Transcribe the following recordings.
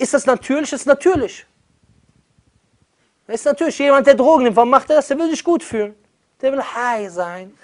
Ist das natürlich? Das ist natürlich. Das ist natürlich. Jemand, der Drogen nimmt, warum macht er das? Der will sich gut fühlen. Der will high sein.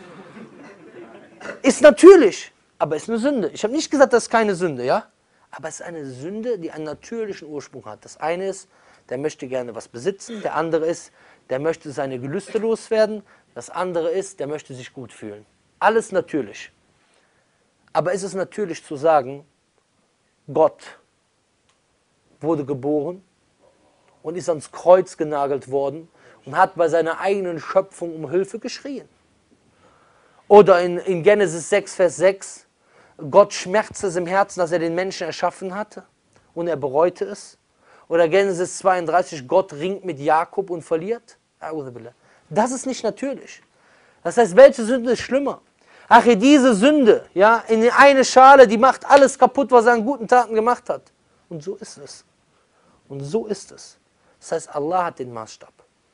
Ist natürlich, aber ist eine Sünde. Ich habe nicht gesagt, das ist keine Sünde, ja? Aber es ist eine Sünde, die einen natürlichen Ursprung hat. Das eine ist, der möchte gerne was besitzen. Der andere ist, der möchte seine Gelüste loswerden. Das andere ist, der möchte sich gut fühlen. Alles natürlich. Aber ist es natürlich zu sagen, Gott wurde geboren und ist ans Kreuz genagelt worden und hat bei seiner eigenen Schöpfung um Hilfe geschrien? Oder in Genesis 6, Vers 6, Gott schmerzte es im Herzen, dass er den Menschen erschaffen hatte und er bereute es. Oder Genesis 32, Gott ringt mit Jakob und verliert. Das ist nicht natürlich. Das heißt, welche Sünde ist schlimmer? Ach, diese Sünde, ja, in eine Schale, die macht alles kaputt, was er an guten Taten gemacht hat. Und so ist es. Und so ist es. Das heißt, Allah hat den Maßstab.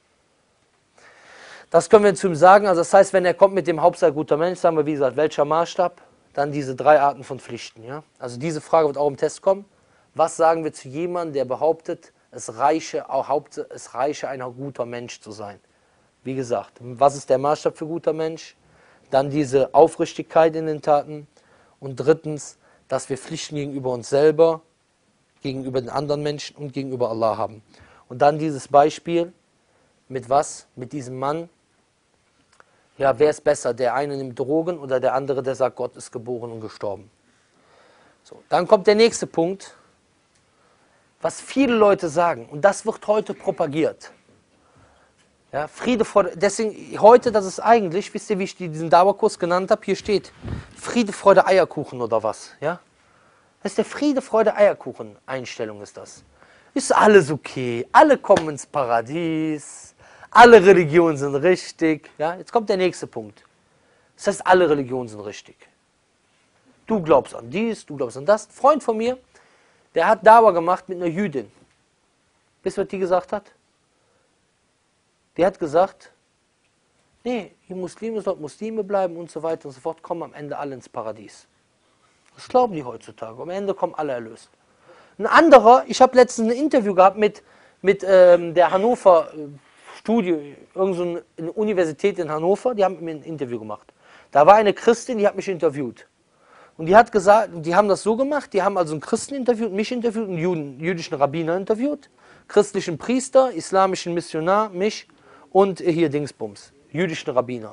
Das können wir zu ihm sagen. Also das heißt, wenn er kommt mit dem Hauptsache guter Mensch, sagen wir, wie gesagt, welcher Maßstab? Dann diese 3 Arten von Pflichten. Ja? Also diese Frage wird auch im Test kommen. Was sagen wir zu jemandem, der behauptet, es reiche ein guter Mensch zu sein? Wie gesagt, was ist der Maßstab für guter Mensch? Dann diese Aufrichtigkeit in den Taten. Und drittens, dass wir Pflichten gegenüber uns selber, gegenüber den anderen Menschen und gegenüber Allah haben. Und dann dieses Beispiel, mit was? Mit diesem Mann. Ja, wer ist besser? Der eine nimmt Drogen oder der andere, der sagt, Gott ist geboren und gestorben. So, dann kommt der nächste Punkt, was viele Leute sagen. Und das wird heute propagiert. Ja, Friede, Freude, deswegen heute, das ist eigentlich, wisst ihr, wie ich diesen Dauerkurs genannt habe? Hier steht Friede, Freude, Eierkuchen oder was? Ja? Das ist der Friede, Freude, Eierkuchen Einstellung ist das. Ist alles okay, alle kommen ins Paradies, alle Religionen sind richtig. Ja? Jetzt kommt der nächste Punkt. Das heißt, alle Religionen sind richtig. Du glaubst an dies, du glaubst an das. Ein Freund von mir, der hat Dauer gemacht mit einer Jüdin. Wisst ihr, was die gesagt hat? Die hat gesagt, nee, die Muslime sollten Muslime bleiben und so weiter und so fort, kommen am Ende alle ins Paradies. Das glauben die heutzutage. Am Ende kommen alle erlöst. Ein anderer, ich habe letztens ein Interview gehabt mit der Hannover Studie, irgendeine Universität in Hannover, die haben mit mir ein Interview gemacht. Da war eine Christin, die hat mich interviewt. Und die hat gesagt, die haben das so gemacht, die haben also einen Christen interviewt, mich interviewt, einen jüdischen Rabbiner interviewt, christlichen Priester, islamischen Missionar, mich und hier Dingsbums, jüdischen Rabbiner.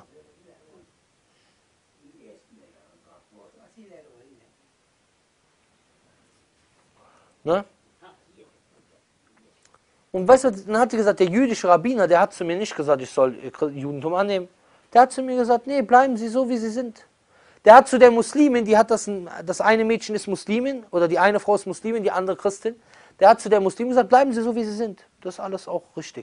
Ne? Und weißt du, dann hat sie gesagt, der jüdische Rabbiner, der hat zu mir nicht gesagt, ich soll Judentum annehmen. Der hat zu mir gesagt, nee, bleiben Sie so, wie Sie sind. Der hat zu der Muslimin, die hat das eine Mädchen ist Muslimin, oder die eine Frau ist Muslimin, die andere Christin. Der hat zu der Muslimin gesagt, bleiben Sie so, wie Sie sind. Das ist alles auch richtig.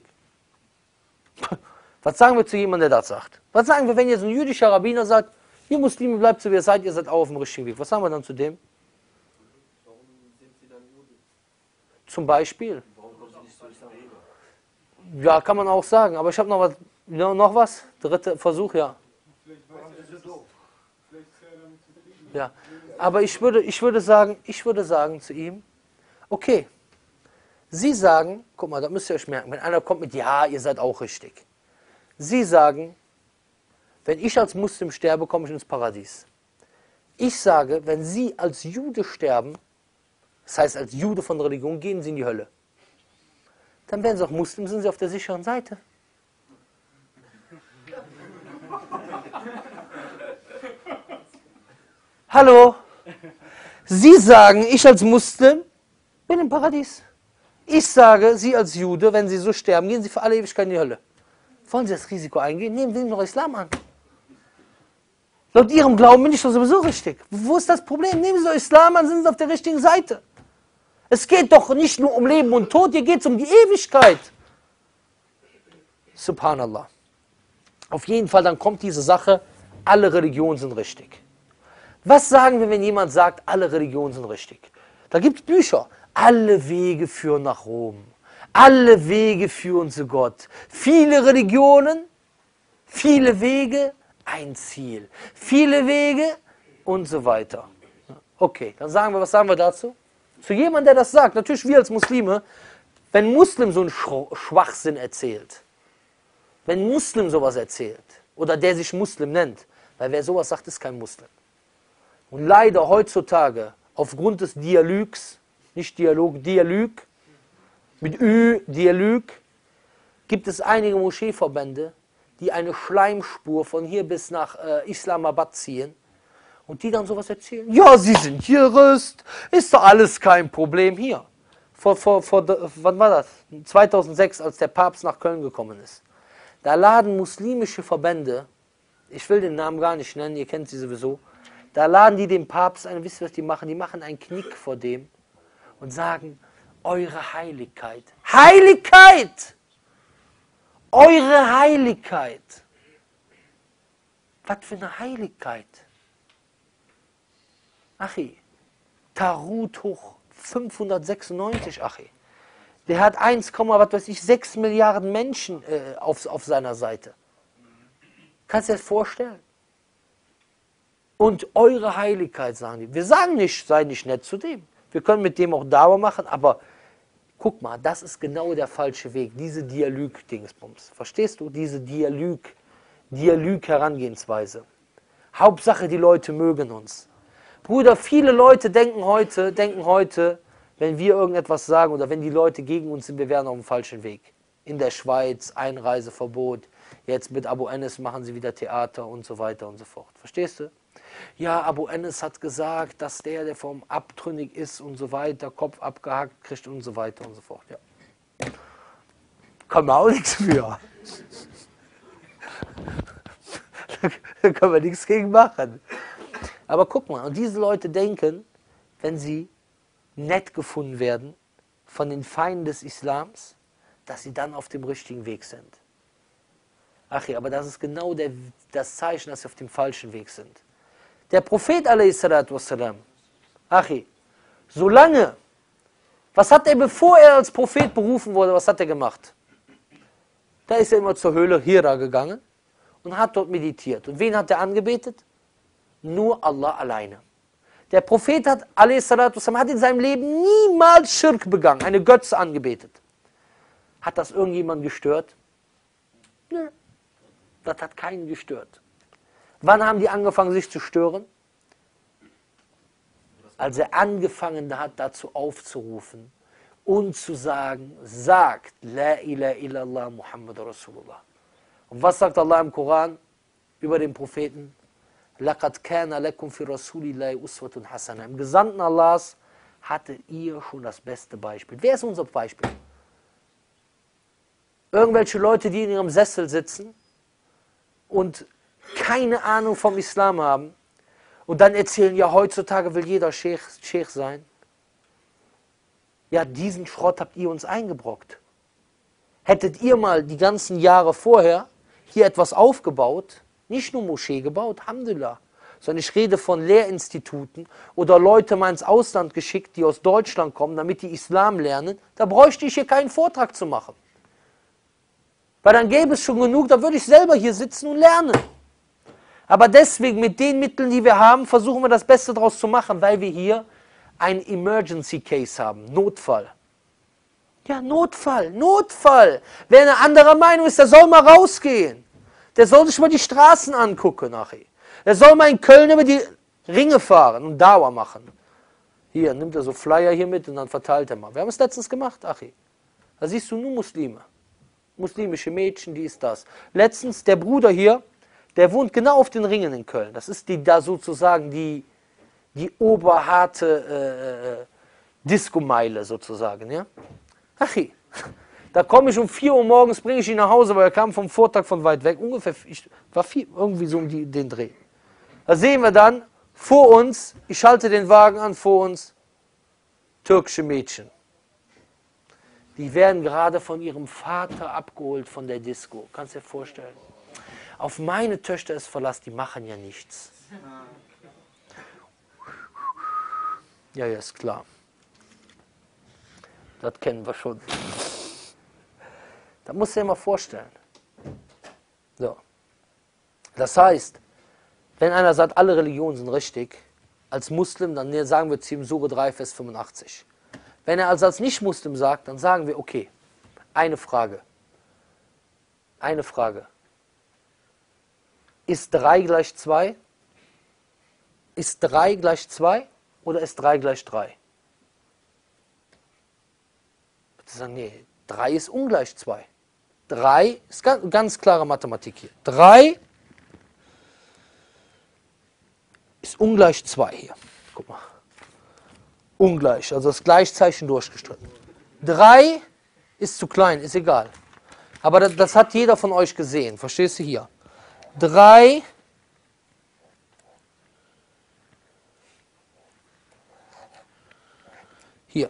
Was sagen wir zu jemandem, der das sagt? Was sagen wir, wenn jetzt ein jüdischer Rabbiner sagt, ihr Muslime bleibt so, wie ihr seid auch auf dem richtigen Weg. Was sagen wir dann zu dem? Warum sind Sie dann Juden? Zum Beispiel. Warum kommen Sie nicht zu Islam? Ja, kann man auch sagen. Aber ich habe noch was. Dritter Versuch, ja. Vielleicht waren Sie so doof. Vielleicht ist er damit zufrieden. Ja. Aber ich würde sagen zu ihm, okay, Sie sagen, guck mal, da müsst ihr euch merken, wenn einer kommt mit, ja, ihr seid auch richtig. Sie sagen, wenn ich als Muslim sterbe, komme ich ins Paradies. Ich sage, wenn Sie als Jude sterben, das heißt als Jude von Religion, gehen Sie in die Hölle. Dann werden Sie auch Muslim, sind Sie auf der sicheren Seite. Hallo? Sie sagen, ich als Muslim bin im Paradies. Ich sage, Sie als Jude, wenn Sie so sterben, gehen Sie für alle Ewigkeit in die Hölle. Wollen Sie das Risiko eingehen? Nehmen Sie doch Islam an. Laut Ihrem Glauben bin ich doch sowieso richtig. Wo ist das Problem? Nehmen Sie doch Islam an, sind Sie auf der richtigen Seite. Es geht doch nicht nur um Leben und Tod, hier geht es um die Ewigkeit. Subhanallah. Auf jeden Fall, dann kommt diese Sache, alle Religionen sind richtig. Was sagen wir, wenn jemand sagt, alle Religionen sind richtig? Da gibt es Bücher. Alle Wege führen nach Rom. Alle Wege führen zu Gott. Viele Religionen, viele Wege, ein Ziel. Viele Wege und so weiter. Okay, dann sagen wir, was sagen wir dazu? Zu jemandem, der das sagt, natürlich wir als Muslime, wenn ein Muslim so einen Schwachsinn erzählt, wenn ein Muslim sowas erzählt, oder der sich Muslim nennt, weil wer sowas sagt, ist kein Muslim. Und leider heutzutage, aufgrund des Dialogs, nicht Dialog, Dialog, mit Ü, Dialog, gibt es einige Moscheeverbände, die eine Schleimspur von hier bis nach Islamabad ziehen und die dann sowas erzählen. Ja, sie sind Jurist, ist doch alles kein Problem hier. Wann war das? 2006, als der Papst nach Köln gekommen ist. Da laden muslimische Verbände, ich will den Namen gar nicht nennen, ihr kennt sie sowieso, da laden die den Papst ein, wisst ihr, was die machen? Die machen einen Knick vor dem und sagen, eure Heiligkeit, Heiligkeit! Eure Heiligkeit! Was für eine Heiligkeit! Achi, Tarut hoch 596, Achi. Der hat 6 Milliarden Menschen auf seiner Seite. Kannst du dir das vorstellen? Und eure Heiligkeit, sagen die. Wir sagen nicht, sei nicht nett zu dem. Wir können mit dem auch Dauer machen, aber guck mal, das ist genau der falsche Weg. Diese Dialog-Dingsbums. Verstehst du? Diese Dialog-Herangehensweise. Hauptsache, die Leute mögen uns. Bruder, viele Leute denken heute, wenn wir irgendetwas sagen oder wenn die Leute gegen uns sind, wir wären auf dem falschen Weg. In der Schweiz, Einreiseverbot, jetzt mit Abu Enes machen sie wieder Theater und so weiter und so fort. Verstehst du? Ja, Abu Enes hat gesagt, dass der vom abtrünnig ist und so weiter, Kopf abgehackt kriegt und so weiter und so fort. Ja. Kann man auch nichts für. Da kann man nichts gegen machen. Aber guck mal, und diese Leute denken, wenn sie nett gefunden werden von den Feinden des Islams, dass sie dann auf dem richtigen Weg sind. Ach ja, aber das ist genau das Zeichen, dass sie auf dem falschen Weg sind. Der Prophet a.s. Achi, solange, was hat er, bevor er als Prophet berufen wurde, was hat er gemacht? Da ist er immer zur Höhle Hira gegangen und hat dort meditiert. Und wen hat er angebetet? Nur Allah alleine. Der Prophet hat in seinem Leben niemals Schirk begangen, eine Götze angebetet. Hat das irgendjemand gestört? Nö. Das hat keinen gestört. Wann haben die angefangen, sich zu stören? Als er angefangen hat, dazu aufzurufen und zu sagen, sagt, La ilaha illallah Muhammad Rasulullah. Und was sagt Allah im Koran über den Propheten? لَقَدْ كَانَ لَكُمْ فِي رَسُولِ اللَّهِ أُسْوَةٌ حَسَنَةٌ. Im Gesandten Allahs hattet ihr schon das beste Beispiel. Wer ist unser Beispiel? Irgendwelche Leute, die in ihrem Sessel sitzen und keine Ahnung vom Islam haben und dann erzählen, ja, heutzutage will jeder Sheikh sein. Ja, diesen Schrott habt ihr uns eingebrockt. Hättet ihr mal die ganzen Jahre vorher hier etwas aufgebaut, nicht nur Moschee gebaut, Alhamdulillah, sondern ich rede von Lehrinstituten oder Leute mal ins Ausland geschickt, die aus Deutschland kommen, damit die Islam lernen, da bräuchte ich hier keinen Vortrag zu machen. Weil dann gäbe es schon genug, da würde ich selber hier sitzen und lernen. Aber deswegen, mit den Mitteln, die wir haben, versuchen wir das Beste daraus zu machen, weil wir hier einen Emergency Case haben, Notfall. Ja, Notfall, Notfall. Wer eine andere Meinung ist, der soll mal rausgehen. Der soll sich mal die Straßen angucken, Achi. Der soll mal in Köln über die Ringe fahren und Dauer machen. Hier, nimmt er so Flyer hier mit und dann verteilt er mal. Wir haben es letztens gemacht, Achi. Da siehst du nur Muslime. Muslimische Mädchen, die ist das. Letztens, der Bruder hier, der wohnt genau auf den Ringen in Köln. Das ist da sozusagen die oberharte Disco-Meile sozusagen, ja. Achi, da komme ich um 4 Uhr morgens, bringe ich ihn nach Hause, weil er kam vom Vortag von weit weg. Ungefähr, irgendwie so um den Dreh. Da sehen wir dann, vor uns, ich schalte den Wagen an, vor uns, türkische Mädchen. Die werden gerade von ihrem Vater abgeholt von der Disco. Kannst du dir vorstellen? Auf meine Töchter ist Verlass, die machen ja nichts. Ja, ja, ist klar. Das kennen wir schon. Da musst du dir mal vorstellen. So. Das heißt, wenn einer sagt, alle Religionen sind richtig, als Muslim, dann sagen wir zu ihm Sure 3, Vers 85. Wenn er also als Nicht-Muslim sagt, dann sagen wir, okay, eine Frage. Eine Frage. Ist 3 gleich 2? Ist 3 gleich 2 oder ist 3 gleich 3? Sie sagen, nee, 3 ist ungleich 2. 3 ist ganz klare Mathematik hier. 3 ist ungleich 2 hier. Guck mal. Ungleich, also das Gleichzeichen durchgestritten. 3 ist zu klein, ist egal. Aber das hat jeder von euch gesehen, verstehst du hier? 3 hier.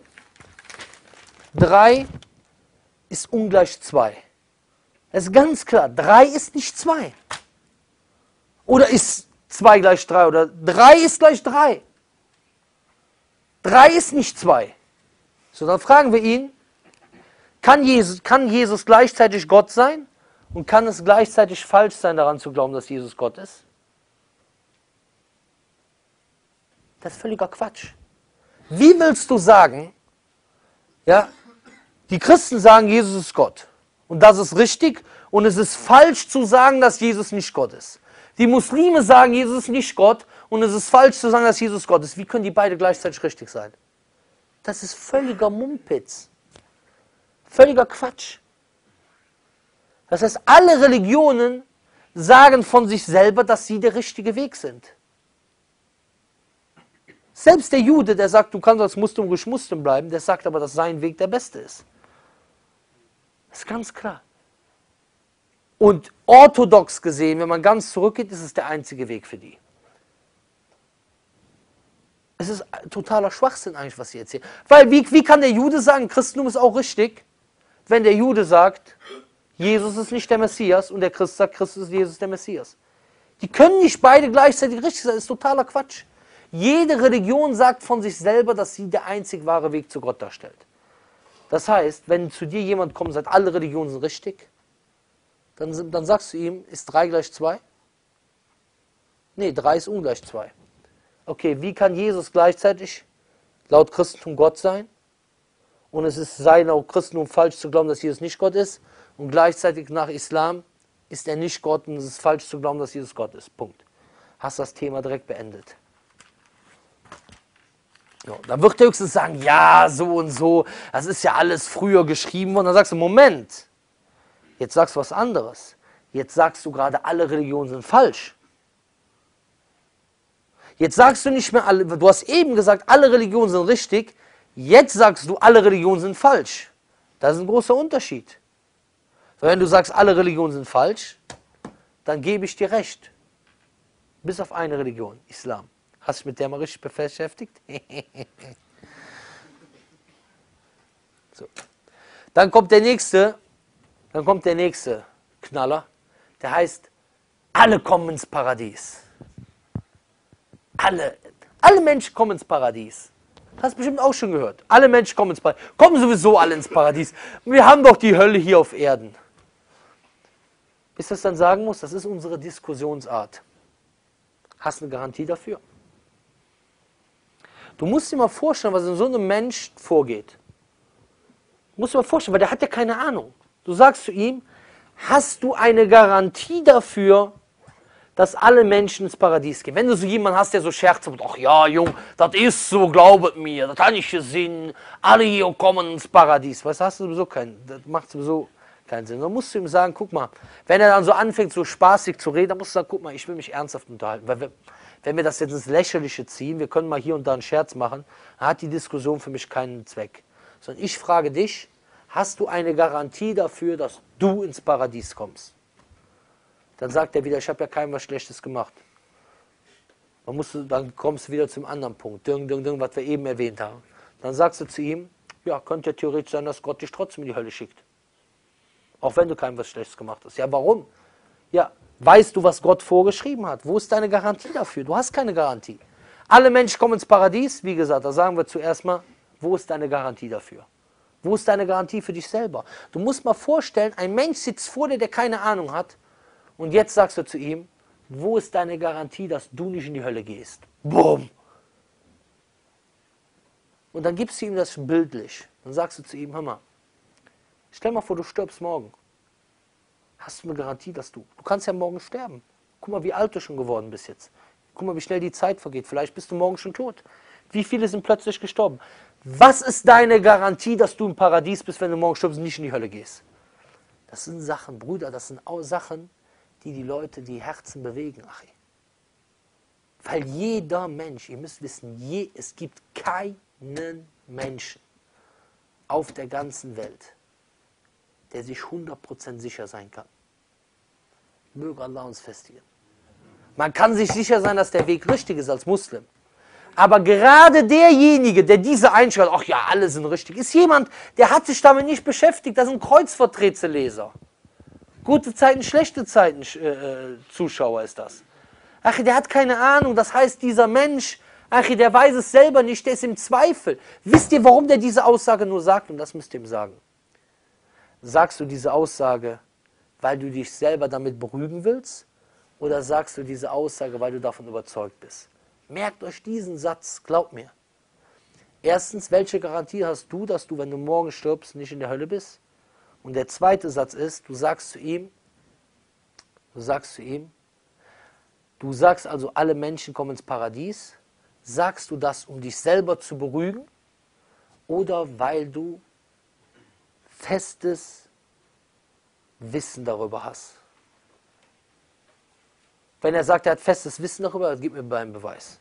3 ist ungleich 2. Das ist ganz klar, 3 ist nicht 2. Oder ist 2 gleich 3 oder 3 ist gleich 3. 3 ist nicht 2. So, dann fragen wir ihn, kann Jesus gleichzeitig Gott sein? Und kann es gleichzeitig falsch sein, daran zu glauben, dass Jesus Gott ist? Das ist völliger Quatsch. Wie willst du sagen, ja, die Christen sagen, Jesus ist Gott. Und das ist richtig. Und es ist falsch zu sagen, dass Jesus nicht Gott ist. Die Muslime sagen, Jesus ist nicht Gott. Und es ist falsch zu sagen, dass Jesus Gott ist. Wie können die beide gleichzeitig richtig sein? Das ist völliger Mumpitz. Völliger Quatsch. Das heißt, alle Religionen sagen von sich selber, dass sie der richtige Weg sind. Selbst der Jude, der sagt, du kannst als Muslim ruhig Muslim bleiben, der sagt aber, dass sein Weg der beste ist. Das ist ganz klar. Und orthodox gesehen, wenn man ganz zurückgeht, ist es der einzige Weg für die. Es ist totaler Schwachsinn eigentlich, was sie erzählen. Weil wie kann der Jude sagen, Christentum ist auch richtig, wenn der Jude sagt, Jesus ist nicht der Messias und der Christ sagt, Christus ist Jesus der Messias. Die können nicht beide gleichzeitig richtig sein, das ist totaler Quatsch. Jede Religion sagt von sich selber, dass sie der einzig wahre Weg zu Gott darstellt. Das heißt, wenn zu dir jemand kommt und sagt, alle Religionen sind richtig, dann sagst du ihm, ist 3 gleich 2? Nee, 3 ist ungleich 2. Okay, wie kann Jesus gleichzeitig laut Christentum Gott sein? Und sei laut Christentum falsch zu glauben, dass Jesus nicht Gott ist. Und gleichzeitig nach Islam ist er nicht Gott und es ist falsch zu glauben, dass Jesus Gott ist. Punkt. Hast das Thema direkt beendet. Ja, dann wird er höchstens sagen, ja, so und so, das ist ja alles früher geschrieben worden. Dann sagst du, Moment, jetzt sagst du was anderes. Jetzt sagst du gerade, alle Religionen sind falsch. Jetzt sagst du nicht mehr, du hast eben gesagt, alle Religionen sind richtig. Jetzt sagst du, alle Religionen sind falsch. Das ist ein großer Unterschied. Wenn du sagst, alle Religionen sind falsch, dann gebe ich dir recht. Bis auf eine Religion, Islam. Hast du dich mit der mal richtig beschäftigt? So. Dann kommt der nächste Knaller. Der heißt, alle kommen ins Paradies. Alle Menschen kommen ins Paradies. Hast du bestimmt auch schon gehört. Alle Menschen kommen ins Paradies. Kommen sowieso alle ins Paradies. Wir haben doch die Hölle hier auf Erden. Bis das dann sagen muss, das ist unsere Diskussionsart. Hast du eine Garantie dafür? Du musst dir mal vorstellen, was in so einem Mensch vorgeht. Du musst dir mal vorstellen, weil der hat ja keine Ahnung. Du sagst zu ihm, hast du eine Garantie dafür, dass alle Menschen ins Paradies gehen? Wenn du so jemanden hast, der so scherzt und ach ja, Jung, das ist so, glaubet mir, das habe ich gesehen, alle hier kommen ins Paradies. Weißt du, das macht sowieso keinen Sinn. Dann musst du ihm sagen, guck mal, wenn er dann so anfängt, so spaßig zu reden, dann musst du sagen, guck mal, ich will mich ernsthaft unterhalten. Weil wenn wir das jetzt ins Lächerliche ziehen, wir können mal hier und da einen Scherz machen, dann hat die Diskussion für mich keinen Zweck. Sondern ich frage dich, hast du eine Garantie dafür, dass du ins Paradies kommst? Dann sagt er wieder, ich habe ja keinem was Schlechtes gemacht. Dann kommst du wieder zum anderen Punkt, was wir eben erwähnt haben. Dann sagst du zu ihm, ja, könnte ja theoretisch sein, dass Gott dich trotzdem in die Hölle schickt. Auch wenn du keinem was Schlechtes gemacht hast. Ja, warum? Ja, weißt du, was Gott vorgeschrieben hat? Wo ist deine Garantie dafür? Du hast keine Garantie. Alle Menschen kommen ins Paradies, wie gesagt, da sagen wir zuerst mal, wo ist deine Garantie dafür? Wo ist deine Garantie für dich selber? Du musst mal vorstellen, ein Mensch sitzt vor dir, der keine Ahnung hat, und jetzt sagst du zu ihm, wo ist deine Garantie, dass du nicht in die Hölle gehst? Bumm! Und dann gibst du ihm das bildlich. Dann sagst du zu ihm, hör mal, stell mal vor, du stirbst morgen. Hast du eine Garantie, dass du kannst ja morgen sterben. Guck mal, wie alt du schon geworden bist jetzt. Guck mal, wie schnell die Zeit vergeht. Vielleicht bist du morgen schon tot. Wie viele sind plötzlich gestorben? Was ist deine Garantie, dass du im Paradies bist, wenn du morgen stirbst und nicht in die Hölle gehst? Das sind Sachen, Brüder, das sind auch Sachen, die die Leute, die Herzen bewegen, Achi. Weil jeder Mensch, ihr müsst wissen, es gibt keinen Menschen auf der ganzen Welt, der sich 100% sicher sein kann. Möge Allah uns festigen. Man kann sich sicher sein, dass der Weg richtig ist als Muslim. Aber gerade derjenige, der diese Einstellung, ach ja, alle sind richtig, ist jemand, der hat sich damit nicht beschäftigt. Das sind Kreuzworträtselleser. Gute Zeiten, schlechte Zeiten Zuschauer ist das. Ach, der hat keine Ahnung. Das heißt, dieser Mensch, ach, der weiß es selber nicht, der ist im Zweifel. Wisst ihr, warum der diese Aussage nur sagt? Und das müsst ihr ihm sagen. Sagst du diese Aussage, weil du dich selber damit beruhigen willst? Oder sagst du diese Aussage, weil du davon überzeugt bist? Merkt euch diesen Satz, glaubt mir. Erstens, welche Garantie hast du, dass du, wenn du morgen stirbst, nicht in der Hölle bist? Und der zweite Satz ist, du sagst also, alle Menschen kommen ins Paradies. Sagst du das, um dich selber zu beruhigen? Oder weil du festes Wissen darüber hast? Wenn er sagt, er hat festes Wissen darüber, gib mir einen Beweis.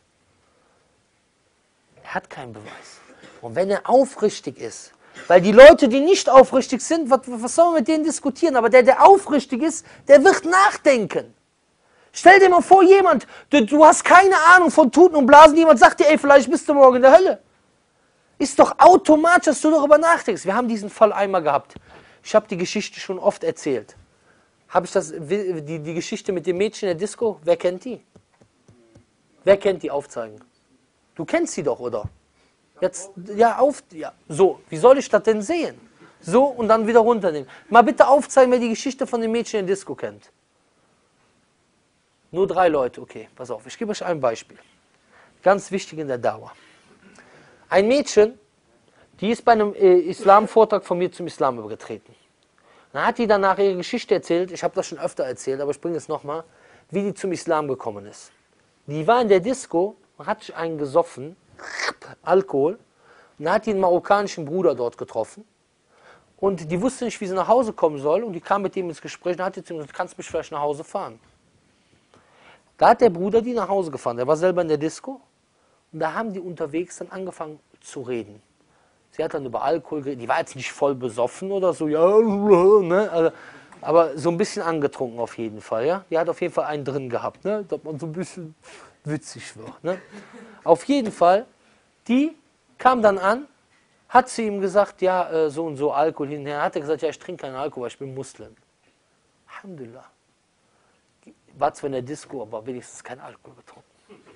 Er hat keinen Beweis. Und wenn er aufrichtig ist, weil die Leute, die nicht aufrichtig sind, was soll man mit denen diskutieren? Aber der aufrichtig ist, der wird nachdenken. Stell dir mal vor, jemand, du hast keine Ahnung von Tuten und Blasen, jemand sagt dir, ey, vielleicht bist du morgen in der Hölle. Ist doch automatisch, dass du darüber nachdenkst. Wir haben diesen Fall einmal gehabt. Ich habe die Geschichte schon oft erzählt. Habe ich die Geschichte mit dem Mädchen in der Disco? Wer kennt die? Wer kennt die? Aufzeigen. Du kennst sie doch, oder? Jetzt, ja, so, wie soll ich das denn sehen? So und dann wieder runternehmen. Mal bitte aufzeigen, wer die Geschichte von dem Mädchen in der Disco kennt. Nur 3 Leute, okay, pass auf, ich gebe euch ein Beispiel. Ganz wichtig in der Dauer. Ein Mädchen, die ist bei einem Islam-Vortrag von mir zum Islam übergetreten. Dann hat die danach ihre Geschichte erzählt, ich habe das schon öfter erzählt, aber ich bringe es nochmal, wie die zum Islam gekommen ist. Die war in der Disco, hat sich einen gesoffen, Alkohol, und dann hat die einen marokkanischen Bruder dort getroffen. Und die wusste nicht, wie sie nach Hause kommen soll, und die kam mit dem ins Gespräch, und dann hat die zu ihm gesagt, kannst du mich vielleicht nach Hause fahren? Da hat der Bruder die nach Hause gefahren, der war selber in der Disco, und da haben die unterwegs dann angefangen zu reden. Sie hat dann über Alkohol geredet, die war jetzt nicht voll besoffen oder so, ja, ne? Also, aber so ein bisschen angetrunken auf jeden Fall, ja. Die hat auf jeden Fall einen drin gehabt, ne? Dass man so ein bisschen witzig wird, ne? Auf jeden Fall, die kam dann an, hat zu ihm gesagt, ja, so und so Alkohol hinher. Hat er gesagt, ja, ich trinke keinen Alkohol, weil ich bin Muslim. Alhamdulillah. War zwar in der Disco, aber wenigstens kein Alkohol getrunken.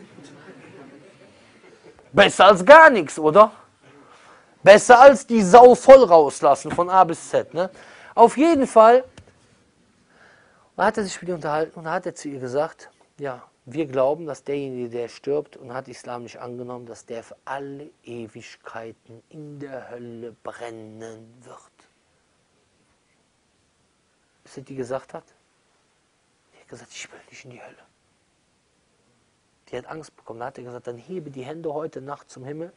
Besser als gar nichts, oder? Besser als die Sau voll rauslassen, von A bis Z. Ne? Auf jeden Fall hat er sich mit ihr unterhalten und hat er zu ihr gesagt, ja, wir glauben, dass derjenige, der stirbt und hat Islam nicht angenommen, dass der für alle Ewigkeiten in der Hölle brennen wird. Wisst ihr, die gesagt hat? Die hat gesagt, ich will nicht in die Hölle. Die hat Angst bekommen. Da hat er gesagt, dann hebe die Hände heute Nacht zum Himmel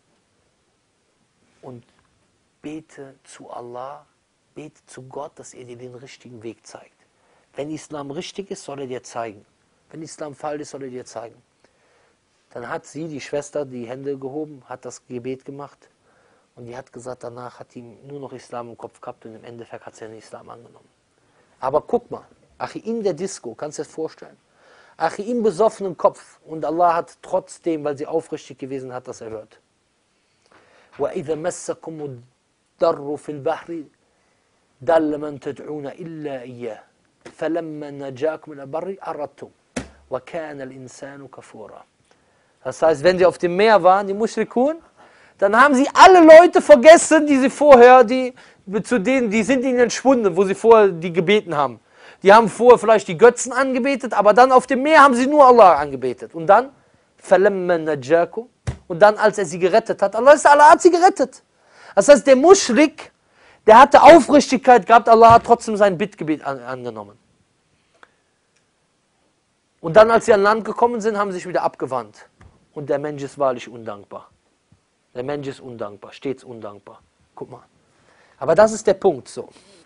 und bete zu Allah, bete zu Gott, dass er dir den richtigen Weg zeigt. Wenn Islam richtig ist, soll er dir zeigen. Wenn Islam falsch ist, soll er dir zeigen. Dann hat sie, die Schwester, die Hände gehoben, hat das Gebet gemacht und die hat gesagt, danach hat die nur noch Islam im Kopf gehabt und im Endeffekt hat sie den Islam angenommen. Aber guck mal, Achi, in der Disco, kannst du dir das vorstellen? Achi, im besoffenen Kopf und Allah hat trotzdem, weil sie aufrichtig gewesen hat, das erhört. وَإِذَا مَسَّكُمُ الضَّرُّ فِي الْبَحْرِ دَلَّ مَنْ تَدْعُونَ إِلَّا إِيَّهُ فَلَمَّا نَجَاكُمْ إِلَى الْبَرِّ أَرَدْتُمْ وَكَانَ الْإِنسَانُ كَفُورًا. Das heißt, wenn sie auf dem Meer waren, die Mushrikun, dann haben sie alle Leute vergessen, die sie vorher, die sind ihnen entschwunden, wo sie vorher die gebeten haben. Die haben vorher vielleicht die Götzen angebetet, aber dann auf dem Meer haben sie nur Allah angebetet. Und dann, فَلَمَّا نَجَاكُمْ, und dann, als er sie gerettet hat, Allah hat sie gerettet. Das heißt, der Muschrik, der hatte Aufrichtigkeit gehabt, Allah hat trotzdem sein Bittgebet angenommen. Und dann, als sie an Land gekommen sind, haben sie sich wieder abgewandt. Und der Mensch ist wahrlich undankbar. Der Mensch ist undankbar, stets undankbar. Guck mal. Aber das ist der Punkt, so.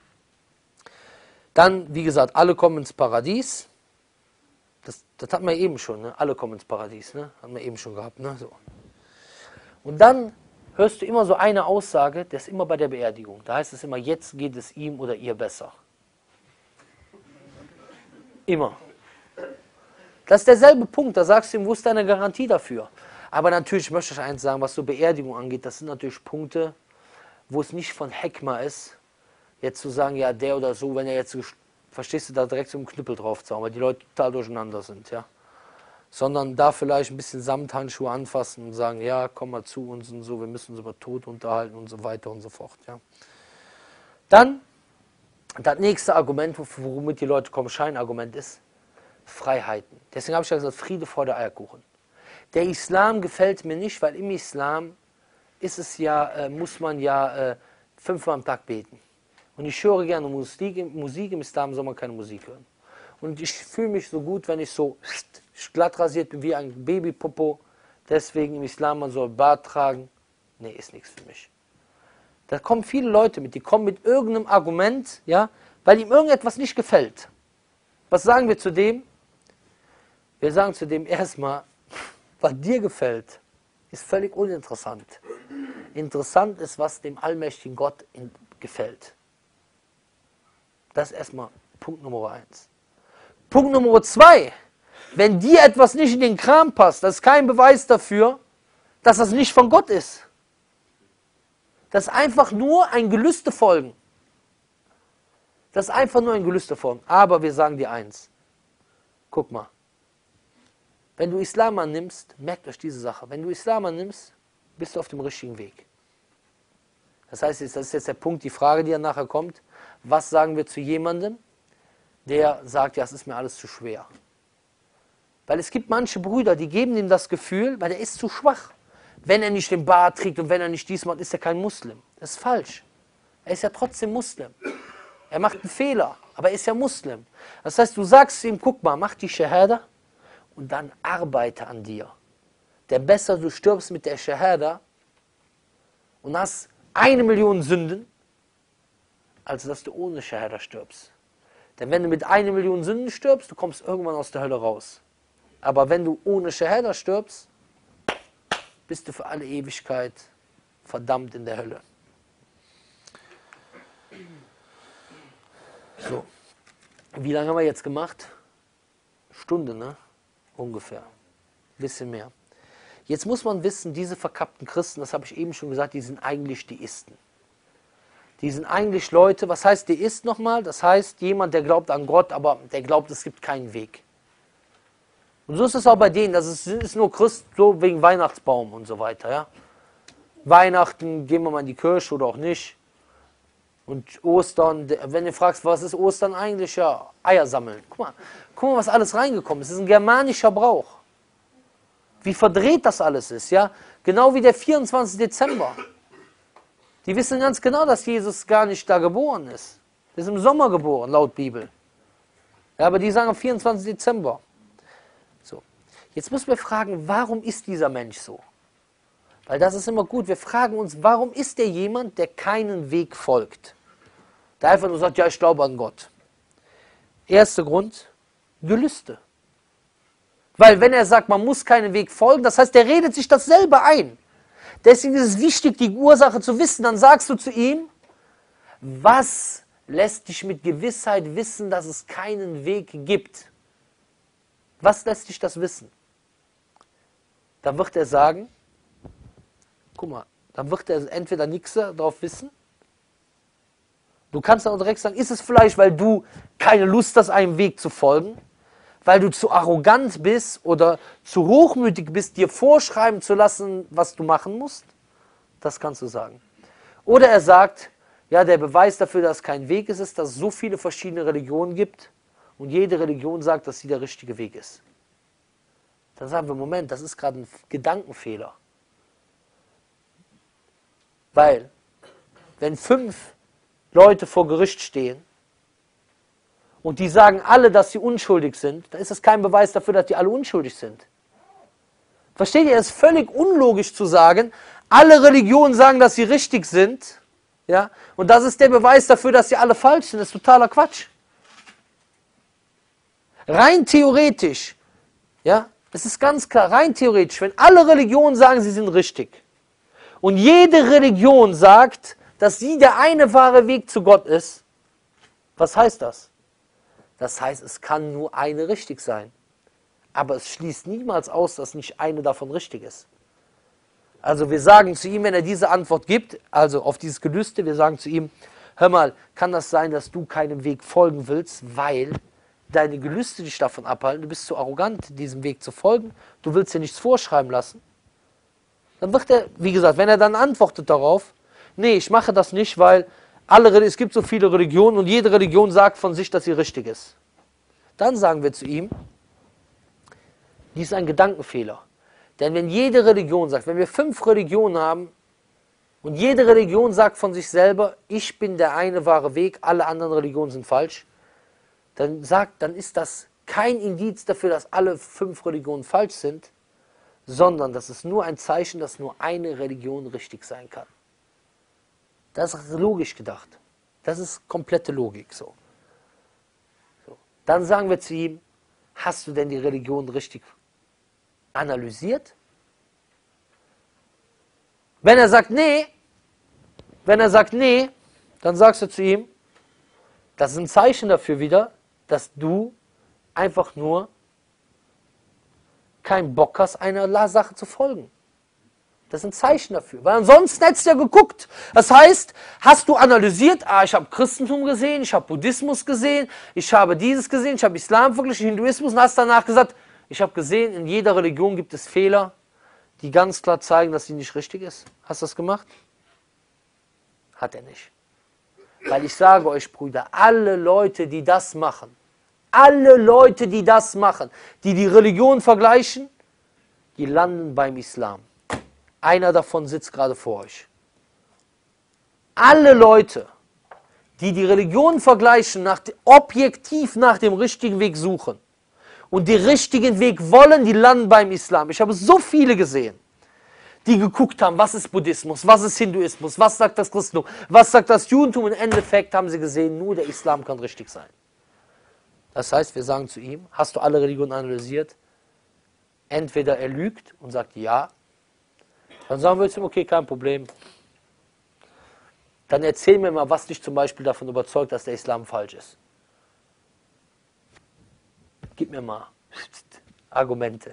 Dann, wie gesagt, alle kommen ins Paradies. Das hatten wir eben schon, ne? Alle kommen ins Paradies, ne? Haben wir eben schon gehabt, ne? So. Und dann hörst du immer so eine Aussage, das ist immer bei der Beerdigung. Da heißt es immer, jetzt geht es ihm oder ihr besser. Immer. Das ist derselbe Punkt, da sagst du ihm, wo ist deine Garantie dafür? Aber natürlich möchte ich eins sagen, was so Beerdigung angeht, das sind natürlich Punkte, wo es nicht von Hekma ist, jetzt zu sagen, ja, der oder so, wenn er jetzt, verstehst du, da direkt so einen Knüppel drauf zu hauen, weil die Leute total durcheinander sind, ja. Sondern da vielleicht ein bisschen Samthandschuhe anfassen und sagen, ja, komm mal zu uns und so, wir müssen uns über Tod unterhalten und so weiter und so fort, ja. Dann, das nächste Argument, womit die Leute kommen, Scheinargument ist, Freiheiten. Deswegen habe ich ja gesagt, Friede vor der Eierkuchen. Der Islam gefällt mir nicht, weil im Islam ist es ja, muss man ja 5-mal am Tag beten. Und ich höre gerne Musik, im Islam soll man keine Musik hören. Und ich fühle mich so gut, wenn ich so glatt rasiert bin wie ein Babypopo. Deswegen im Islam, man soll Bart tragen. Nee, ist nichts für mich. Da kommen viele Leute mit, die kommen mit irgendeinem Argument, ja, weil ihm irgendetwas nicht gefällt. Was sagen wir zu dem? Wir sagen zu dem erstmal, was dir gefällt, ist völlig uninteressant. Interessant ist, was dem allmächtigen Gott gefällt. Das ist erstmal Punkt Nummer 1. Punkt Nummer 2. Wenn dir etwas nicht in den Kram passt, das ist kein Beweis dafür, dass das nicht von Gott ist. Das ist einfach nur ein Gelüste folgen. Das ist einfach nur ein Gelüste folgen. Aber wir sagen dir eins. Guck mal. Wenn du Islam annimmst, merkt euch diese Sache. Wenn du Islam annimmst, bist du auf dem richtigen Weg. Das heißt, das ist jetzt der Punkt, die Frage, die dann nachher kommt. Was sagen wir zu jemandem, der sagt, ja, es ist mir alles zu schwer? Weil es gibt manche Brüder, die geben ihm das Gefühl, weil er ist zu schwach. Wenn er nicht den Bart trägt und wenn er nicht dies macht, ist er kein Muslim. Das ist falsch. Er ist ja trotzdem Muslim. Er macht einen Fehler, aber er ist ja Muslim. Das heißt, du sagst ihm, guck mal, mach die Shahada und dann arbeite an dir. Denn besser du stirbst mit der Shahada und hast 1 Million Sünden, als dass du ohne Shahada stirbst. Denn wenn du mit 1 Million Sünden stirbst, du kommst irgendwann aus der Hölle raus. Aber wenn du ohne Shahada stirbst, bist du für alle Ewigkeit verdammt in der Hölle. So, wie lange haben wir jetzt gemacht? Stunde, ne? Ungefähr. Ein bisschen mehr. Jetzt muss man wissen, diese verkappten Christen, das habe ich eben schon gesagt, die sind eigentlich Deisten. Die sind eigentlich Leute, was heißt Deist nochmal? Das heißt, jemand, der glaubt an Gott, aber der glaubt, es gibt keinen Weg. Und so ist es auch bei denen, das ist nur Christ, so wegen Weihnachtsbaum und so weiter. Ja? Weihnachten, gehen wir mal in die Kirche oder auch nicht. Und Ostern, wenn du fragst, was ist Ostern eigentlich? Ja, Eier sammeln. Guck mal, was alles reingekommen ist. Das ist ein germanischer Brauch. Wie verdreht das alles ist, ja? Genau wie der 24. Dezember. Die wissen ganz genau, dass Jesus gar nicht da geboren ist. Er ist im Sommer geboren, laut Bibel. Ja, aber die sagen am 24. Dezember. So. Jetzt müssen wir fragen, warum ist dieser Mensch so? Weil das ist immer gut. Wir fragen uns, warum ist der jemand, der keinen Weg folgt? Der einfach nur sagt, ja, ich glaube an Gott. Erster Grund, Gelüste. Weil wenn er sagt, man muss keinen Weg folgen, das heißt, der redet sich das selber ein. Deswegen ist es wichtig, die Ursache zu wissen. Dann sagst du zu ihm, was lässt dich mit Gewissheit wissen, dass es keinen Weg gibt? Was lässt dich das wissen? Dann wird er sagen, guck mal, dann wird er entweder nichts darauf wissen. Du kannst dann auch direkt sagen, ist es vielleicht, weil du keine Lust hast, einem Weg zu folgen? Weil du zu arrogant bist oder zu hochmütig bist, dir vorschreiben zu lassen, was du machen musst? Das kannst du sagen. Oder er sagt, ja, der Beweis dafür, dass es kein Weg ist, ist, dass es so viele verschiedene Religionen gibt und jede Religion sagt, dass sie der richtige Weg ist. Dann sagen wir, Moment, das ist gerade ein Gedankenfehler. Weil, wenn 5 Leute vor Gericht stehen und die sagen alle, dass sie unschuldig sind, dann ist das kein Beweis dafür, dass die alle unschuldig sind. Versteht ihr? Es ist völlig unlogisch zu sagen, alle Religionen sagen, dass sie richtig sind, ja, und das ist der Beweis dafür, dass sie alle falsch sind. Das ist totaler Quatsch. Rein theoretisch, ja, es ist ganz klar, rein theoretisch, wenn alle Religionen sagen, sie sind richtig und jede Religion sagt, dass sie der eine wahre Weg zu Gott ist, was heißt das? Das heißt, es kann nur eine richtig sein. Aber es schließt niemals aus, dass nicht eine davon richtig ist. Also wir sagen zu ihm, wenn er diese Antwort gibt, also auf dieses Gelüste, wir sagen zu ihm, hör mal, kann das sein, dass du keinem Weg folgen willst, weil deine Gelüste dich davon abhalten, du bist zu arrogant, diesem Weg zu folgen, du willst dir nichts vorschreiben lassen. Dann wird er, wie gesagt, wenn er dann antwortet darauf, nee, ich mache das nicht, weil es gibt so viele Religionen und jede Religion sagt von sich, dass sie richtig ist. Dann sagen wir zu ihm, dies ist ein Gedankenfehler. Denn wenn jede Religion sagt, wenn wir 5 Religionen haben und jede Religion sagt von sich selber, ich bin der eine wahre Weg, alle anderen Religionen sind falsch, dann ist das kein Indiz dafür, dass alle 5 Religionen falsch sind, sondern das ist nur ein Zeichen, dass nur eine Religion richtig sein kann. Das ist logisch gedacht. Das ist komplette Logik so. Dann sagen wir zu ihm, hast du denn die Religion richtig analysiert? Wenn er sagt nee, dann sagst du zu ihm, das ist ein Zeichen dafür wieder, dass du einfach nur keinen Bock hast, einer Sache zu folgen. Das ist ein Zeichen dafür, weil ansonsten hättest du ja geguckt. Das heißt, hast du analysiert, ich habe Christentum gesehen, ich habe Buddhismus gesehen, ich habe dieses gesehen, ich habe Islam verglichen, Hinduismus und hast danach gesagt, ich habe gesehen, in jeder Religion gibt es Fehler, die ganz klar zeigen, dass sie nicht richtig ist. Hast du das gemacht? Hat er nicht. Weil ich sage euch, Brüder, alle Leute, die das machen, die die Religion vergleichen, die landen beim Islam. Einer davon sitzt gerade vor euch. Alle Leute, die die Religion vergleichen, objektiv nach dem richtigen Weg suchen und den richtigen Weg wollen, die landen beim Islam. Ich habe so viele gesehen, die geguckt haben, was ist Buddhismus, was ist Hinduismus, was sagt das Christentum, was sagt das Judentum. Im Endeffekt haben sie gesehen, nur der Islam kann richtig sein. Das heißt, wir sagen zu ihm, hast du alle Religionen analysiert? Entweder er lügt und sagt ja, dann sagen wir zu ihm, okay, kein Problem. Dann erzähl mir mal, was dich zum Beispiel davon überzeugt, dass der Islam falsch ist. Gib mir mal Argumente.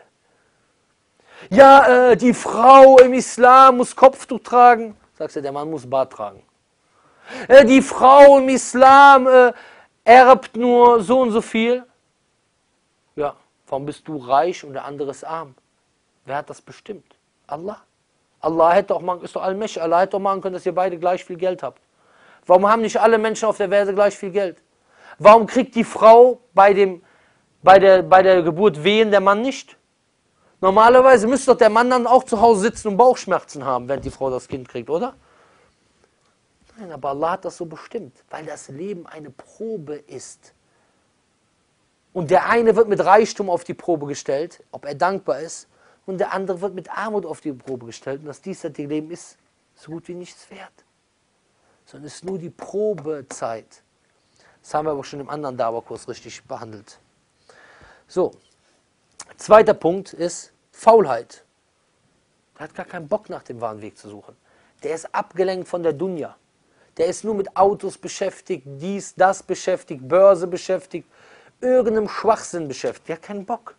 Ja, die Frau im Islam muss Kopftuch tragen. Sagst du, der Mann muss Bart tragen. Die Frau im Islam erbt nur so und so viel. Ja, warum bist du reich und der andere ist arm? Wer hat das bestimmt? Allah. Allah hätte auch ist doch allmächtig. Allah hätte doch machen können, dass ihr beide gleich viel Geld habt. Warum haben nicht alle Menschen auf der Welt gleich viel Geld? Warum kriegt die Frau bei der Geburt Wehen, der Mann nicht? Normalerweise müsste doch der Mann dann auch zu Hause sitzen und Bauchschmerzen haben, wenn die Frau das Kind kriegt, oder? Nein, aber Allah hat das so bestimmt, weil das Leben eine Probe ist. Und der eine wird mit Reichtum auf die Probe gestellt, ob er dankbar ist, und der andere wird mit Armut auf die Probe gestellt. Und das diesseitige Leben ist so gut wie nichts wert. Sondern es ist nur die Probezeit. Das haben wir aber schon im anderen Dauerkurs richtig behandelt. So, zweiter Punkt ist Faulheit. Der hat gar keinen Bock, nach dem wahren Weg zu suchen. Der ist abgelenkt von der Dunya. Der ist nur mit Autos beschäftigt, dies, das beschäftigt, Börse beschäftigt, irgendeinem Schwachsinn beschäftigt. Der hat keinen Bock.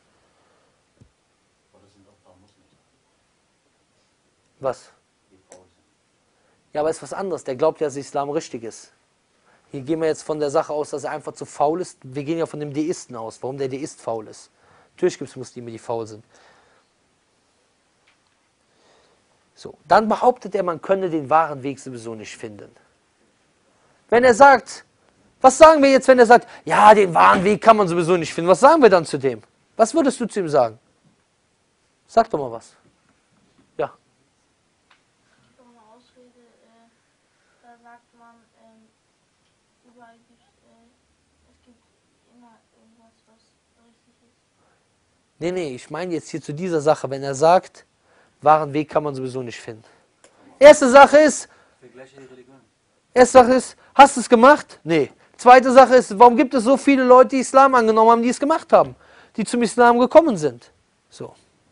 Was? Ja, aber es ist was anderes. Der glaubt ja, dass Islam richtig ist. Hier gehen wir jetzt von der Sache aus, dass er einfach zu faul ist. Wir gehen ja von dem Deisten aus, warum der Deist faul ist. Natürlich gibt es Muslime, die faul sind. So, dann behauptet er, man könne den wahren Weg sowieso nicht finden. Wenn er sagt, was sagen wir jetzt, wenn er sagt, ja, den wahren Weg kann man sowieso nicht finden. Was sagen wir dann zu dem? Was würdest du zu ihm sagen? Sag doch mal was. Ja. Ausrede. Nee, ich meine jetzt hier zu dieser Sache, wenn er sagt, wahren Weg kann man sowieso nicht finden. Erste Sache ist, hast du es gemacht? Nee. Zweite Sache ist, warum gibt es so viele Leute, die Islam angenommen haben, die es gemacht haben, die zum Islam gekommen sind? So.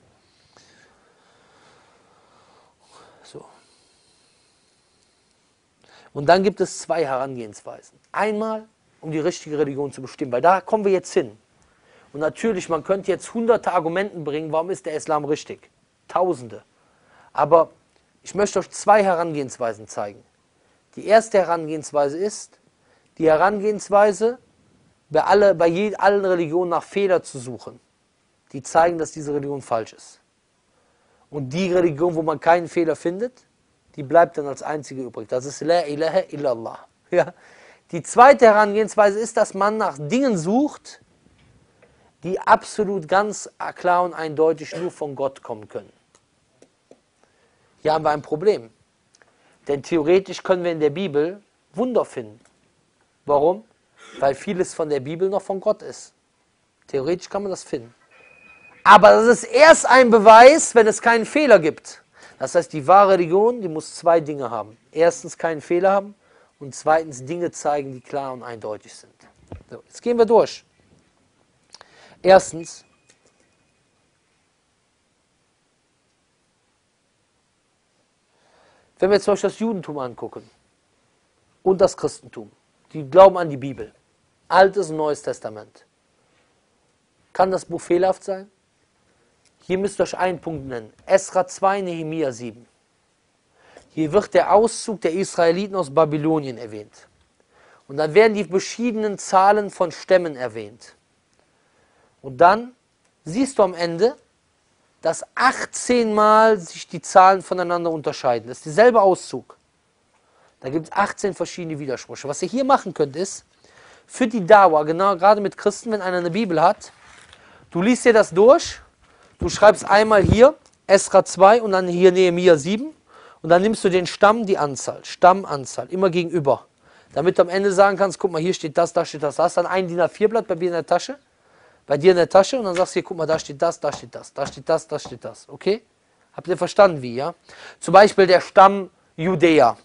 Und dann gibt es zwei Herangehensweisen. Einmal, um die richtige Religion zu bestimmen, weil da kommen wir jetzt hin. Und natürlich, man könnte jetzt hunderte Argumenten bringen, warum ist der Islam richtig? Tausende. Aber ich möchte euch zwei Herangehensweisen zeigen. Die erste Herangehensweise ist, die Herangehensweise, bei allen Religionen nach Fehler zu suchen, die zeigen, dass diese Religion falsch ist. Und die Religion, wo man keinen Fehler findet, die bleibt dann als einzige übrig. Das ist La ilaha illallah. Ja. Die zweite Herangehensweise ist, dass man nach Dingen sucht, die absolut ganz klar und eindeutig nur von Gott kommen können. Hier haben wir ein Problem. Denn theoretisch können wir in der Bibel Wunder finden. Warum? Weil vieles von der Bibel noch von Gott ist. Theoretisch kann man das finden. Aber das ist erst ein Beweis, wenn es keinen Fehler gibt. Das heißt, die wahre Religion, die muss zwei Dinge haben. Erstens keinen Fehler haben und zweitens Dinge zeigen, die klar und eindeutig sind. So, jetzt gehen wir durch. Erstens, wenn wir jetzt zum Beispiel das Judentum angucken und das Christentum, die glauben an die Bibel, Altes und Neues Testament. Kann das Buch fehlerhaft sein? Hier müsst ihr euch einen Punkt nennen. Esra 2, Nehemia 7. Hier wird der Auszug der Israeliten aus Babylonien erwähnt. Und dann werden die verschiedenen Zahlen von Stämmen erwähnt. Und dann siehst du am Ende, dass 18 Mal sich die Zahlen voneinander unterscheiden. Das ist derselbe Auszug. Da gibt es 18 verschiedene Widersprüche. Was ihr hier machen könnt, ist, für die Dawa, genau gerade mit Christen, wenn einer eine Bibel hat, du liest dir das durch, du schreibst einmal hier Esra 2 und dann hier Nehemia 7 und dann nimmst du den Stamm, die Anzahl, Stammanzahl, immer gegenüber. Damit du am Ende sagen kannst, guck mal, hier steht das, da steht das. Da hast dann ein DIN A4-Blatt bei dir in der Tasche, und dann sagst du hier, guck mal, da steht das, da steht das, da steht das, da steht das. Okay? Habt ihr verstanden, wie, ja? Zum Beispiel der Stamm Judäa.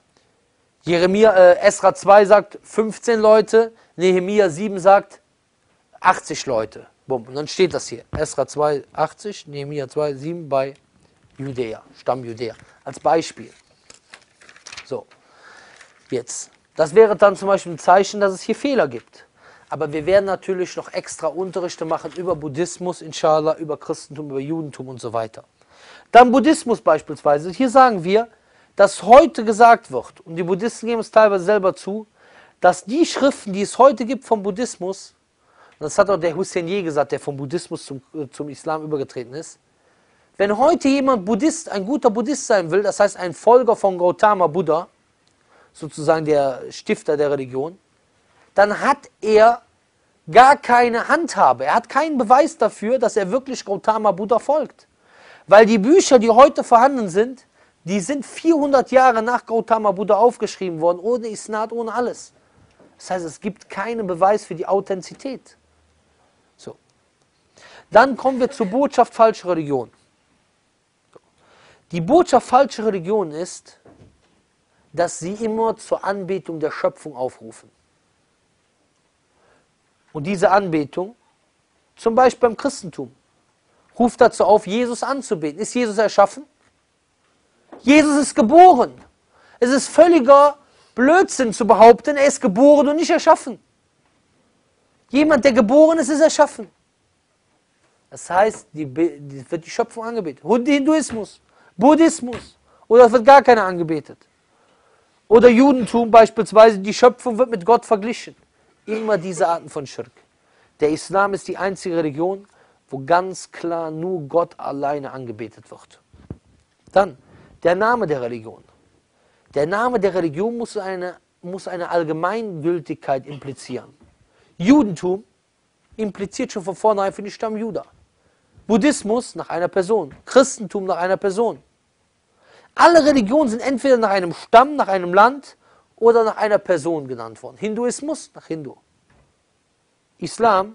Esra 2 sagt 15 Leute, Nehemia 7 sagt 80 Leute. Bumm. Und dann steht das hier. Esra 2, 80, Nehemia 2, 7 bei Judäa, Stamm Judäa. Als Beispiel. So. Jetzt. Das wäre dann zum Beispiel ein Zeichen, dass es hier Fehler gibt. Aber wir werden natürlich noch extra Unterrichte machen über Buddhismus, inshallah, über Christentum, über Judentum und so weiter. Dann Buddhismus beispielsweise. Hier sagen wir, dass heute gesagt wird, und die Buddhisten geben es teilweise selber zu, dass die Schriften, die es heute gibt vom Buddhismus, und das hat auch der Hussein gesagt, der vom Buddhismus zum Islam übergetreten ist, wenn heute jemand Buddhist, ein guter Buddhist sein will, das heißt ein Folger von Gautama Buddha, sozusagen der Stifter der Religion, dann hat er gar keine Handhabe, er hat keinen Beweis dafür, dass er wirklich Gautama Buddha folgt. Weil die Bücher, die heute vorhanden sind, die sind 400 Jahre nach Gautama Buddha aufgeschrieben worden, ohne Isnad, ohne alles. Das heißt, es gibt keinen Beweis für die Authentizität. So. Dann kommen wir zur Botschaft falscher Religion. Die Botschaft falscher Religion ist, dass sie immer zur Anbetung der Schöpfung aufrufen. Und diese Anbetung, zum Beispiel beim Christentum, ruft dazu auf, Jesus anzubeten. Ist Jesus erschaffen? Jesus ist geboren. Es ist völliger Blödsinn zu behaupten, er ist geboren und nicht erschaffen. Jemand, der geboren ist, ist erschaffen. Das heißt, wird die Schöpfung angebetet. Hinduismus, Buddhismus, oder es wird gar keiner angebetet. Oder Judentum beispielsweise, die Schöpfung wird mit Gott verglichen. Immer diese Arten von Schirk. Der Islam ist die einzige Religion, wo ganz klar nur Gott alleine angebetet wird. Dann, der Name der Religion. Der Name der Religion muss eine Allgemeingültigkeit implizieren. Judentum impliziert schon von vornherein für den Stamm Juda. Buddhismus nach einer Person. Christentum nach einer Person. Alle Religionen sind entweder nach einem Stamm, nach einem Land oder nach einer Person genannt worden. Hinduismus nach Hindu. Islam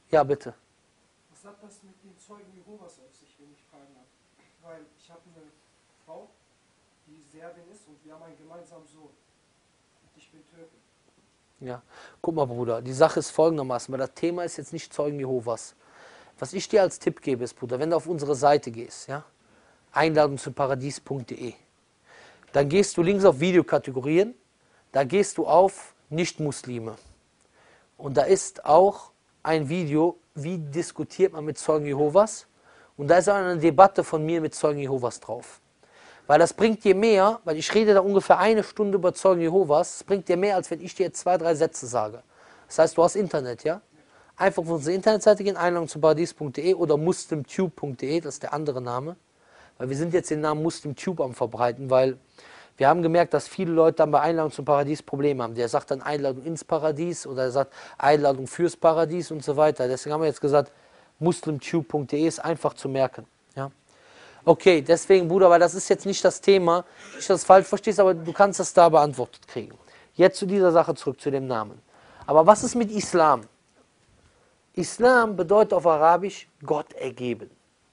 Ja, bitte. Was hat das mit den Zeugen Jehovas auf sich, wenn ich fragen darf? Weil ich habe eine Frau, die Serbin ist und wir haben einen gemeinsamen Sohn. Und ich bin Türke. Ja, guck mal, Bruder, die Sache ist folgendermaßen, weil das Thema ist jetzt nicht Zeugen Jehovas. Was ich dir als Tipp gebe, ist, Bruder, wenn du auf unsere Seite gehst, ja, Einladung zu paradies.de, dann gehst du links auf Videokategorien, da gehst du auf Nicht-Muslime. Und da ist auch ein Video, wie diskutiert man mit Zeugen Jehovas. Und da ist auch eine Debatte von mir mit Zeugen Jehovas drauf. Weil das bringt dir mehr, weil ich rede da ungefähr 1 Stunde über Zeugen Jehovas, das bringt dir mehr, als wenn ich dir jetzt 2, 3 Sätze sage. Das heißt, du hast Internet, ja? Einfach auf unsere Internetseite gehen, Einladung zu paradies.de oder muslimtube.de, das ist der andere Name. Weil wir sind jetzt den Namen Muslimtube am verbreiten, weil wir haben gemerkt, dass viele Leute dann bei Einladung zum Paradies Probleme haben. Der sagt dann Einladung ins Paradies oder er sagt Einladung fürs Paradies und so weiter. Deswegen haben wir jetzt gesagt, muslimtube.de ist einfach zu merken. Ja? Okay, deswegen, Bruder, weil das ist jetzt nicht das Thema, nicht, dass du das falsch verstehst, aber du kannst das da beantwortet kriegen. Jetzt zu dieser Sache zurück, zu dem Namen. Aber was ist mit Islam? Islam bedeutet auf Arabisch Gott ergeben.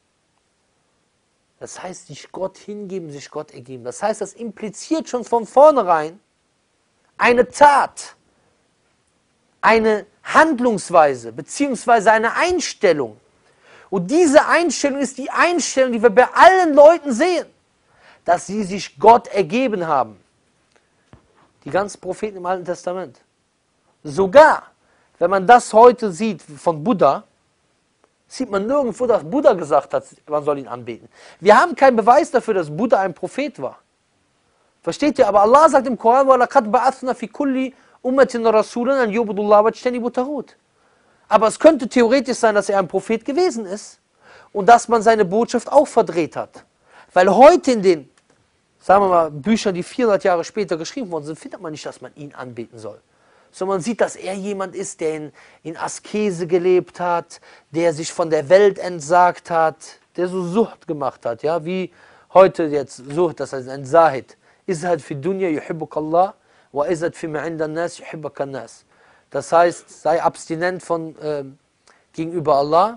Das heißt, sich Gott hingeben, sich Gott ergeben. Das heißt, das impliziert schon von vornherein eine Tat, eine Handlungsweise, beziehungsweise eine Einstellung. Und diese Einstellung ist die Einstellung, die wir bei allen Leuten sehen, dass sie sich Gott ergeben haben. Die ganzen Propheten im Alten Testament. Sogar, wenn man das heute sieht von Buddha, sieht man nirgendwo, dass Buddha gesagt hat, man soll ihn anbeten. Wir haben keinen Beweis dafür, dass Buddha ein Prophet war. Versteht ihr? Aber Allah sagt im Koran, وَلَقَدْ بَعَثْنَا فِي كُلِّ أُمَّةٍ رَسُولًا أَنْ يُعْبُدُوا اللَّهَ وَاجْتَنِبُوا الطَّاغُوتَ. Aber es könnte theoretisch sein, dass er ein Prophet gewesen ist und dass man seine Botschaft auch verdreht hat. Weil heute in den, sagen wir mal, Büchern, die 400 Jahre später geschrieben worden sind, findet man nicht, dass man ihn anbeten soll. Sondern man sieht, dass er jemand ist, der in Askese gelebt hat, der sich von der Welt entsagt hat, der so Sucht gemacht hat, ja, wie heute jetzt Sucht, das heißt ein Zahid. Izhad fi dunya yuhibbuk Allah, wa izhad fi ma'inda nas yuhibbuk nas. Das heißt, sei abstinent von gegenüber Allah,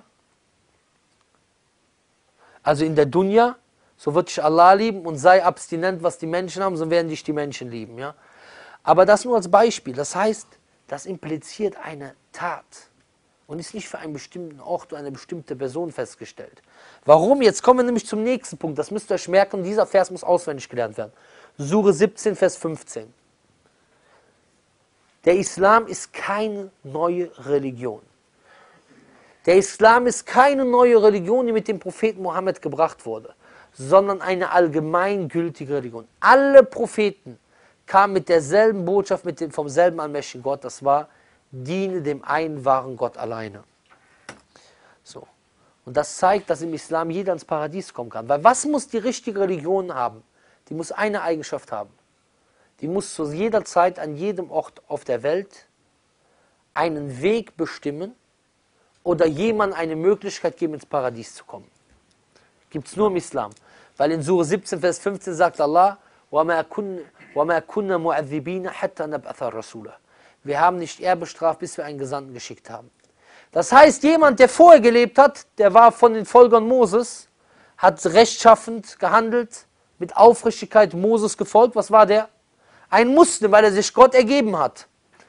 also in der Dunya, so wird dich Allah lieben, und sei abstinent, was die Menschen haben, so werden dich die Menschen lieben, ja. Aber das nur als Beispiel. Das heißt, das impliziert eine Tat und ist nicht für einen bestimmten Ort oder eine bestimmte Person festgestellt. Warum? Jetzt kommen wir nämlich zum nächsten Punkt. Das müsst ihr euch merken, dieser Vers muss auswendig gelernt werden. Sure 17, Vers 15. Der Islam ist keine neue Religion. Der Islam ist keine neue Religion, die mit dem Propheten Mohammed gebracht wurde, sondern eine allgemeingültige Religion. Alle Propheten kam mit derselben Botschaft, vom selben allmächtigen Gott, das war, diene dem einen wahren Gott alleine. So. Und das zeigt, dass im Islam jeder ins Paradies kommen kann. Weil was muss die richtige Religion haben? Die muss eine Eigenschaft haben. Die muss zu jeder Zeit, an jedem Ort auf der Welt einen Weg bestimmen oder jemandem eine Möglichkeit geben, ins Paradies zu kommen. Gibt es nur im Islam. Weil in Sure 17, Vers 15 sagt Allah, وَمَا كُنَّا مُعَذِّبِينَ حَتَّى نَبْعَثَ رَسُولًا. Wir haben nicht er bestraft, bis wir einen Gesandten geschickt haben. Das heißt, jemand, der vorher gelebt hat, der war von den Folgern Moses, hat rechtschaffend gehandelt, mit Aufrichtigkeit Moses gefolgt. Was war der? Ein Muslim, weil er sich Gott ergeben hat.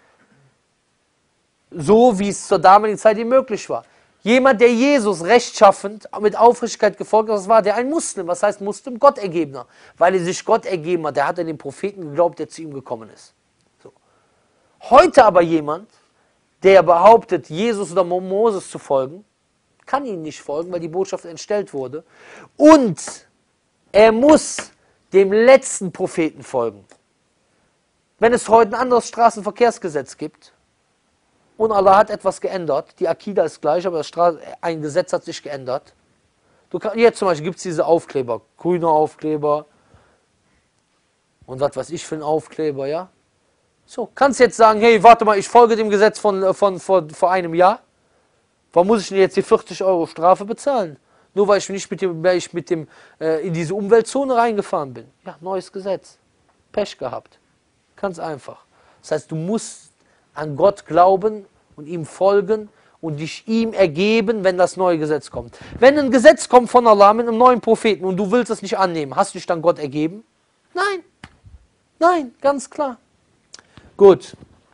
So wie es zur damaligen Zeit ihm möglich war. Jemand, der Jesus rechtschaffend mit Aufrichtigkeit gefolgt hat, was war der? Ein Muslim. Was heißt Muslim? Gottergebener. Weil er sich Gott ergeben hat. Der hat an den Propheten geglaubt, der zu ihm gekommen ist. So. Heute aber jemand, der behauptet, Jesus oder Moses zu folgen, kann ihm nicht folgen, weil die Botschaft entstellt wurde. Und er muss dem letzten Propheten folgen. Wenn es heute ein anderes Straßenverkehrsgesetz gibt, und Allah hat etwas geändert, die Akida ist gleich, aber ein Gesetz hat sich geändert. Jetzt zum Beispiel gibt es diese Aufkleber, grüne Aufkleber und was weiß ich für ein Aufkleber, ja. So, kannst jetzt sagen, hey, warte mal, ich folge dem Gesetz von vor einem Jahr. Warum muss ich denn jetzt die 40 € Strafe bezahlen? Nur weil ich nicht in diese Umweltzone reingefahren bin. Ja, neues Gesetz. Pech gehabt. Ganz einfach. Das heißt, du musst an Gott glauben und ihm folgen und dich ihm ergeben, wenn das neue Gesetz kommt. Wenn ein Gesetz kommt von Allah mit einem neuen Propheten und du willst es nicht annehmen, hast du dich dann Gott ergeben? Nein. Nein, ganz klar. Gut.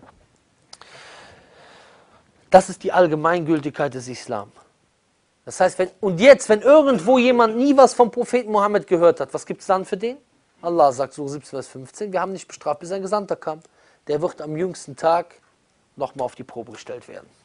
Das ist die Allgemeingültigkeit des Islam. Das heißt, wenn irgendwo jemand nie was vom Propheten Mohammed gehört hat, was gibt es dann für den? Allah sagt, Surah 17, Vers 15, wir haben nicht bestraft, bis ein Gesandter kam. Der wird am jüngsten Tag nochmal auf die Probe gestellt werden.